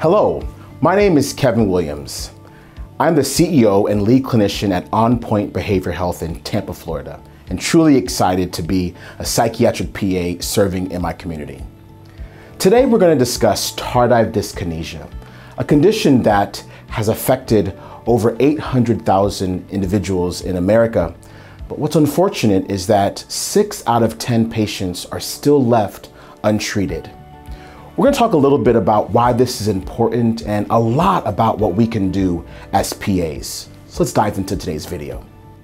Hello, my name is Kevin Williams. I'm the CEO and lead clinician at On Point Behavioral Health in Tampa, Florida, and truly excited to be a psychiatric PA serving in my community. Today we're going to discuss tardive dyskinesia, a condition that has affected over 800,000 individuals in America. But what's unfortunate is that 6 out of 10 patients are still left untreated. We're going to talk a little bit about why this is important and a lot about what we can do as PAs. So let's dive into today's video.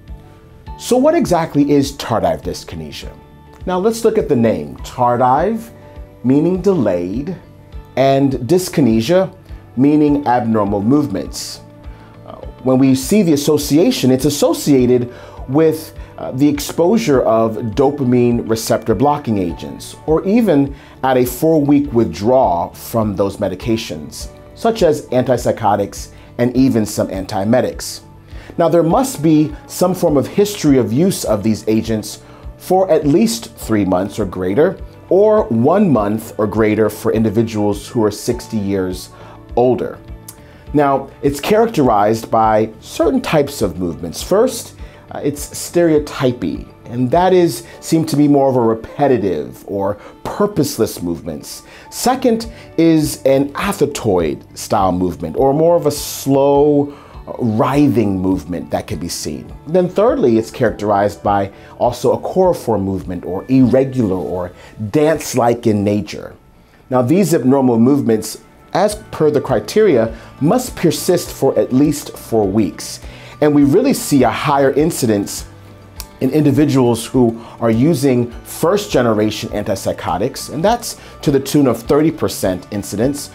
So what exactly is tardive dyskinesia? Now let's look at the name. Tardive, meaning delayed, and dyskinesia, meaning abnormal movements. When we see the association, it's associated with the exposure of dopamine receptor blocking agents, or even at a 4-week withdrawal from those medications, such as antipsychotics and even some antiemetics. Now, there must be some form of history of use of these agents for at least 3 months or greater, or 1 month or greater for individuals who are 60 years older. Now, it's characterized by certain types of movements. First, it's stereotypy, and that seem to be more of a repetitive or purposeless movements. Second is an athetoid style movement, or more of a slow, writhing movement that can be seen. Then thirdly, it's characterized by also a chorophore movement, or irregular or dance-like in nature. Now, these abnormal movements, as per the criteria, must persist for at least 4 weeks. And we really see a higher incidence in individuals who are using first-generation antipsychotics, and that's to the tune of 30% incidence,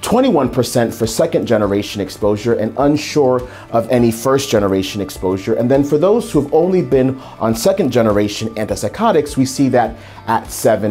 21% for second-generation exposure, and unsure of any first-generation exposure. And then for those who have only been on second-generation antipsychotics, we see that at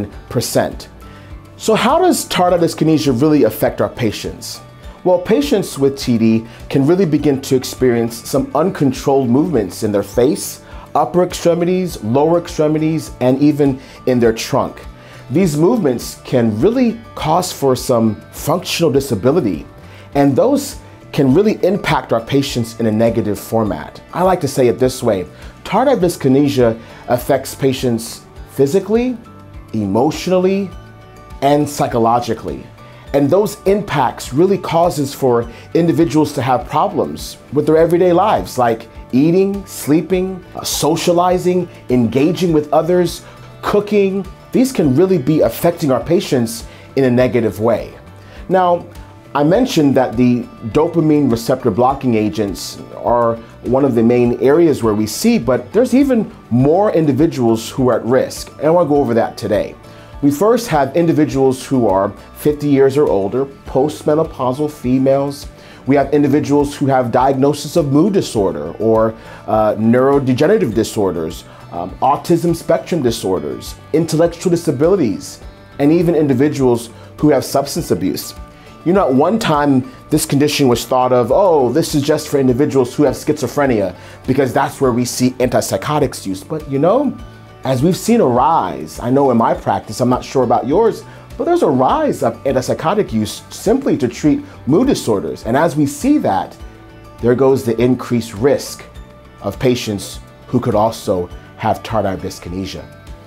7%. So how does tardive dyskinesia really affect our patients? Well, patients with TD can really begin to experience some uncontrolled movements in their face, upper extremities, lower extremities, and even in their trunk. These movements can really cause for some functional disability, and those can really impact our patients in a negative format. I like to say it this way: tardive dyskinesia affects patients physically, emotionally, and psychologically. And those impacts really causes for individuals to have problems with their everyday lives, like eating, sleeping, socializing, engaging with others, cooking. These can really be affecting our patients in a negative way. Now, I mentioned that the dopamine receptor blocking agents are one of the main areas where we see, but there's even more individuals who are at risk, and I want to go over that today. We first have individuals who are 50 years or older, postmenopausal females. We have individuals who have diagnosis of mood disorder or neurodegenerative disorders, autism spectrum disorders, intellectual disabilities, and even individuals who have substance abuse. You know, at one time, this condition was thought of, oh, this is just for individuals who have schizophrenia, because that's where we see antipsychotics use. But you know, as we've seen a rise, I know in my practice, I'm not sure about yours, but there's a rise of antipsychotic use simply to treat mood disorders. And as we see that, there goes the increased risk of patients who could also have tardive dyskinesia.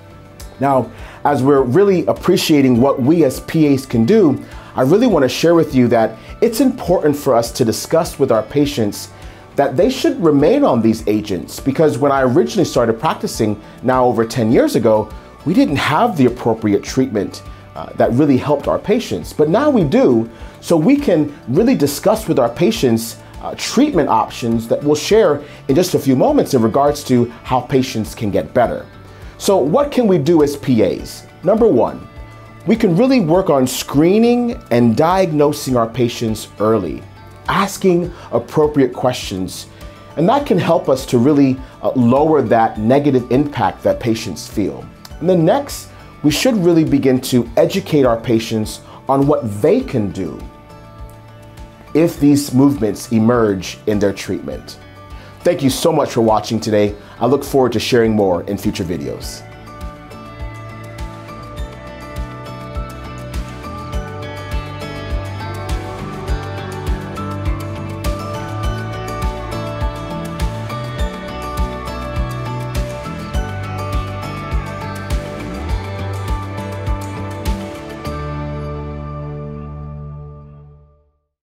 Now, as we're really appreciating what we as PAs can do, I really want to share with you that it's important for us to discuss with our patients that they should remain on these agents, because when I originally started practicing now over 10 years ago, we didn't have the appropriate treatment that really helped our patients. But now we do, so we can really discuss with our patients treatment options that we'll share in just a few moments in regards to how patients can get better. So what can we do as PAs? Number one, we can really work on screening and diagnosing our patients early, asking appropriate questions, and that can help us to really lower that negative impact that patients feel. And then next, we should really begin to educate our patients on what they can do if these movements emerge in their treatment. Thank you so much for watching today. I look forward to sharing more in future videos.